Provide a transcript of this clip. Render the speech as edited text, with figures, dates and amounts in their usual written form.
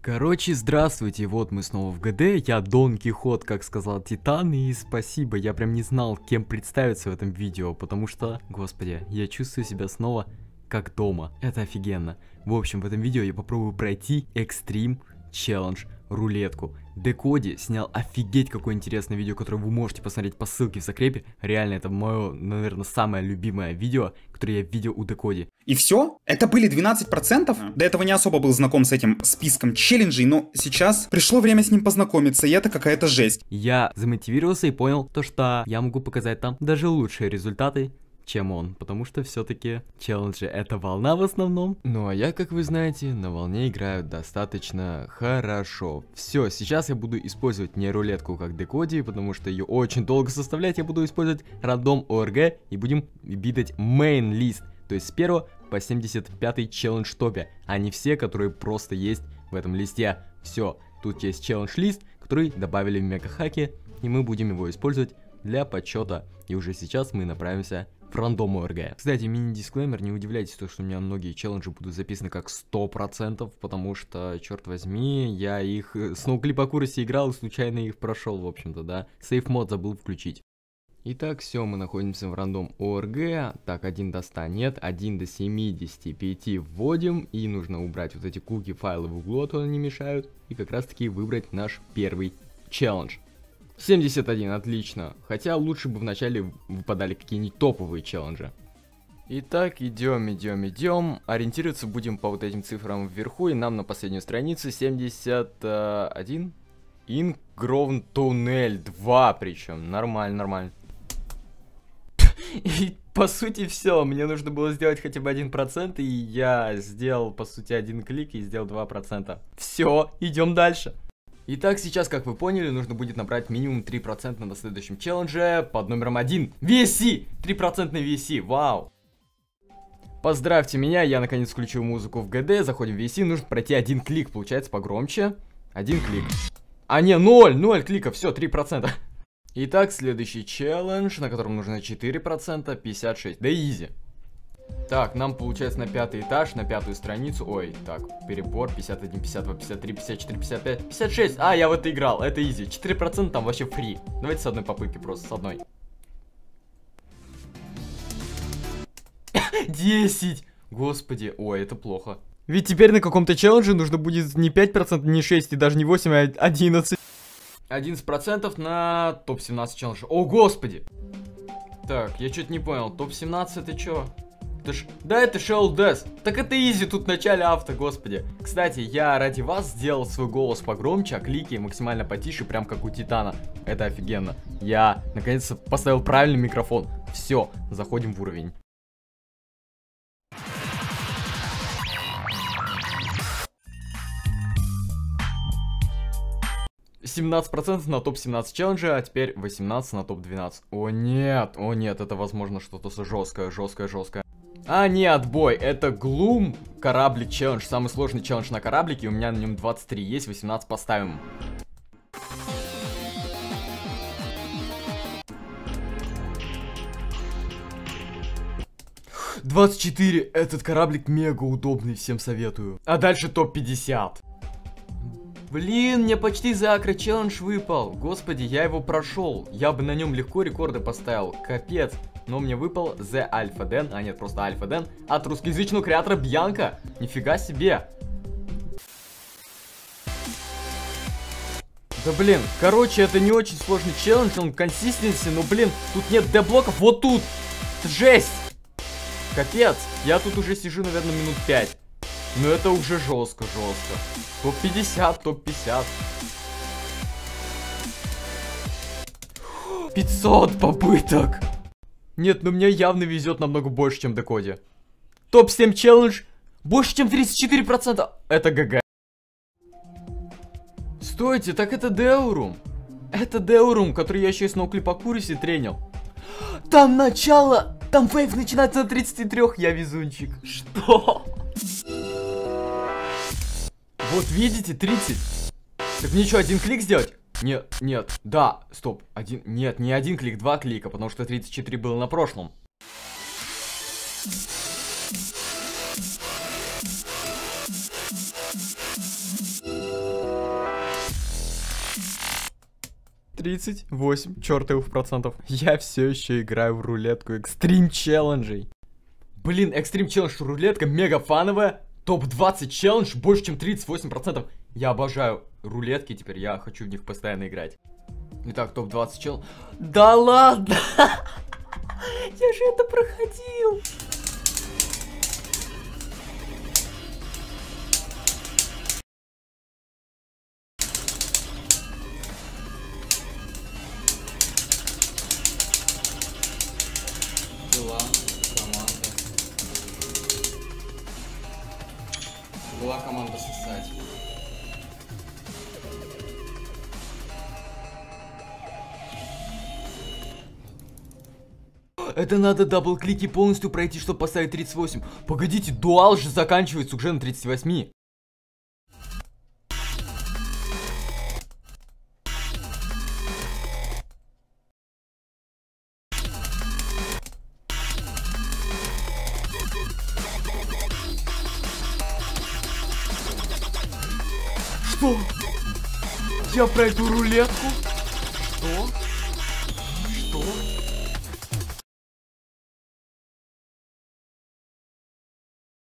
Короче, здравствуйте, вот мы снова в ГД, я Дон Кихот, как сказал Титан, и спасибо, я прям не знал, кем представиться в этом видео, потому что, господи, я чувствую себя снова как дома, это офигенно. В общем, в этом видео я попробую пройти Extreme Challenge рулетку. Декоди снял офигеть какое интересное видео, которое вы можете посмотреть по ссылке в закрепе. Реально, это мое, наверное, самое любимое видео, которое я видел у Декоди. И все? Это были 12%? До этого не особо был знаком с этим списком челленджей, но сейчас пришло время с ним познакомиться, и это какая-то жесть. Я замотивировался и понял то, что я могу показать там даже лучшие результаты, чем он, потому что все-таки челленджи это волна в основном. Ну а я, как вы знаете, на волне играю достаточно хорошо. Все, сейчас я буду использовать не рулетку как Декоди, потому что ее очень долго составлять. Я буду использовать рандом ОРГ и будем бидать main лист, то есть с 1 по 75 челлендж топе, а не все, которые просто есть в этом листе. Все, тут есть челлендж лист, который добавили в мегахаке, и мы будем его использовать для подсчета. И уже сейчас мы направимся в рандом ОРГ. Кстати, мини-дисклеймер, не удивляйтесь, то, что у меня многие челленджи будут записаны как 100%, потому что, черт возьми, я их с ноуклип аккураси играл и случайно их прошел, в общем-то, да. Сейф мод забыл включить. Итак, все, мы находимся в рандом ОРГ. Так, 1 до 100 нет, 1 до 75 вводим, и нужно убрать вот эти куки файлы в углу, а то они мешают, и как раз таки выбрать наш первый челлендж. 71, отлично. Хотя лучше бы вначале выпадали какие-нибудь топовые челленджи. Итак, идем. Ориентироваться будем по вот этим цифрам вверху, и нам на последнюю страницу 71. Ингровн туннель 2, причем. Нормально. И по сути все, мне нужно было сделать хотя бы 1%, и я сделал по сути 1 клик и сделал 2%. Все, идем дальше. Итак, сейчас, как вы поняли, нужно будет набрать минимум 3% на следующем челлендже под номером 1. VSC! 3% VSC, вау! Поздравьте меня, я наконец включил музыку в ГД, заходим в VSC, нужно пройти 1 клик, получается погромче. 1 клик. А не, 0 кликов, все, 3%. Итак, следующий челлендж, на котором нужно 4%, 56, да изи. Так, нам получается на 5-й этаж, на 5-ю страницу. Ой, так, перебор, 51, 52, 53, 54, 55, 56. А, я в это играл, это изи. 4% там вообще фри. Давайте с одной попытки просто, с одной. 10! Господи, ой, это плохо. Ведь теперь на каком-то челлендже нужно будет не 5%, не 6, и даже не 8, а 11. 11% на топ-17 челленджа. О, господи! Так, я что-то не понял, топ-17 это чё? Да, это Shell Death. Так это изи тут в начале авто, господи. Кстати, я ради вас сделал свой голос погромче, а клики максимально потише, прям как у Титана. Это офигенно. Я, наконец-то, поставил правильный микрофон. Все, заходим в уровень. %17 на топ-17 челленджа, а теперь 18 на топ-12. О нет, это возможно что-то жесткое. А не, отбой, это Gloom кораблик челлендж, самый сложный челлендж на кораблике, у меня на нем 23 есть, 18 поставим. $24, этот кораблик мега удобный, всем советую. А дальше топ-50. Блин, мне почти за Акро челлендж выпал. Господи, я его прошел. Я бы на нем легко рекорды поставил. Капец. Но мне выпал The Alpha Den, а нет, просто Alpha Den от русскоязычного креатора Бьянка. Нифига себе. Да блин, короче, это не очень сложный челлендж, он консистенси, но блин, тут нет Д-блоков, вот тут. Жесть. Капец, я тут уже сижу, наверное, минут 5. Но это уже жестко. Топ-50, топ-50. 500 попыток. Нет, ну мне явно везет намного больше, чем Декоди. Топ-7 челлендж. Больше, чем 34%. Это ГГ. Стойте, так это Деурум. Это Деурум, который я еще и с ноуклип аккураси тренил. Там начало. Там вейв начинается на 33. Я везунчик. Что? Вот видите, 30. Так мне что, 1 клик сделать? Нет, да, стоп, нет, не 1 клик, 2 клика, потому что 34 было на прошлом. 38 чертовых процентов. Я все еще играю в рулетку экстрим челленджей. Блин, экстрим челлендж рулетка мега фановая. Топ-20 челлендж больше, чем 38%. Я обожаю рулетки теперь, я хочу в них постоянно играть. Итак, топ-20 челлендж. Да ладно! Я же это проходил! Была команда сосать. Это надо дабл-клики полностью пройти, чтобы поставить 38. Погодите, дуал же заканчивается уже на 38. Что? Я пройду рулетку? Что? Что?